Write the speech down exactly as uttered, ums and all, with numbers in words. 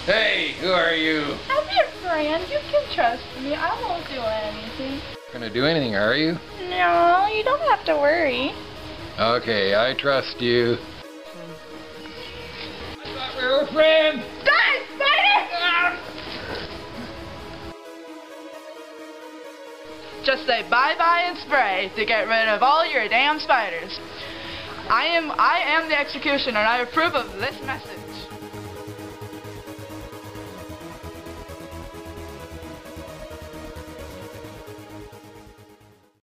Hey, who are you? I'm your friend. You can trust me. I won't do anything. Gonna do anything, are you? No, you don't have to worry. Okay, I trust you. I thought we were friends! Die, spider! Ah! Just say bye-bye and spray to get rid of all your damn spiders. I am I am the executioner and I approve of this message.